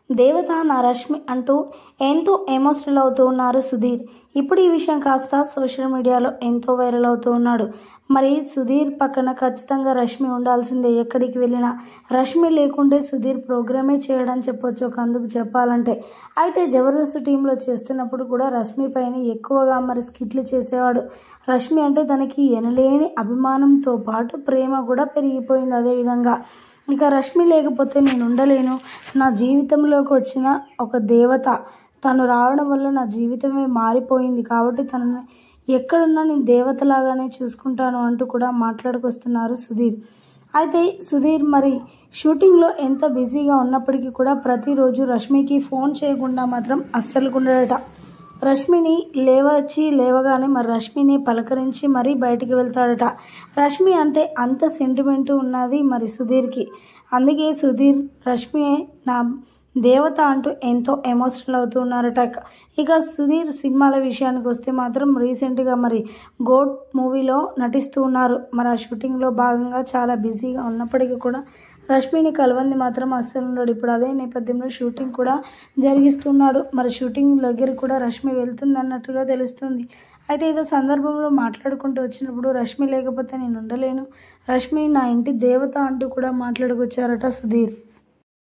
దేవత నా రష్మి అంటూ ఎంతో ఎమోషనల్ అవుతూ ఉన్నారు సుధీర్. ఇప్పుడు ఈ విషయం కాస్త సోషల్ మీడియాలో ఎంతో వైరల్ అవుతూ ఉన్నాడు. మరి సుధీర్ పక్కన ఖచ్చితంగా రష్మి ఉండాల్సిందే. ఎక్కడికి వెళ్ళినా రష్మి లేకుంటే సుధీర్ ప్రోగ్రామే చేయడని చెప్పొచ్చు ఒక అందుకు చెప్పాలంటే. అయితే జబర్దస్త్ టీంలో చేస్తున్నప్పుడు కూడా రష్మి పైన ఎక్కువగా మరి స్కిట్లు చేసేవాడు. రష్మి అంటే తనకి ఎనలేని అభిమానంతో పాటు ప్రేమ కూడా పెరిగిపోయింది. అదేవిధంగా ఇక రష్మి లేకపోతే నేను ఉండలేను, నా జీవితంలోకి వచ్చిన ఒక దేవత తను రావడం వల్ల నా జీవితమే మారిపోయింది, కాబట్టి తనని ఎక్కడున్నా నేను దేవతలాగానే చూసుకుంటాను అంటూ కూడా మాట్లాడుకొస్తున్నారు సుధీర్. అయితే సుధీర్ మరి షూటింగ్లో ఎంత బిజీగా ఉన్నప్పటికీ కూడా ప్రతిరోజు రష్మికి ఫోన్ చేయకుండా మాత్రం అస్సలు ఉండడట. రష్మిని లేవగానే మరి రష్మిని పలకరించి మరీ బయటికి వెళ్తాడట. రష్మి అంటే అంత సెంటిమెంట్ ఉన్నది మరి సుధీర్కి. అందుకే సుధీర్ రష్మి నా దేవత అంటూ ఎంతో ఎమోషనల్ అవుతూ ఉన్నారట. ఇక సుధీర్ సినిమాల విషయానికి వస్తే మాత్రం రీసెంట్గా మరి గోడ్ మూవీలో నటిస్తూ ఉన్నారు. మరి ఆ షూటింగ్లో భాగంగా చాలా బిజీగా ఉన్నప్పటికీ కూడా రష్మిని కలవంది మాత్రం అస్సలు ఉండడు. ఇప్పుడు అదే నేపథ్యంలో షూటింగ్ కూడా జరిగిస్తున్నాడు. మరి షూటింగ్ దగ్గర కూడా రష్మి వెళ్తుంది అన్నట్టుగా తెలుస్తుంది. అయితే ఏదో సందర్భంలో మాట్లాడుకుంటూ వచ్చినప్పుడు రష్మి లేకపోతే నేను ఉండలేను, రష్మి నా ఇంటి దేవత అంటూ కూడా మాట్లాడుకొచ్చారట సుధీర్.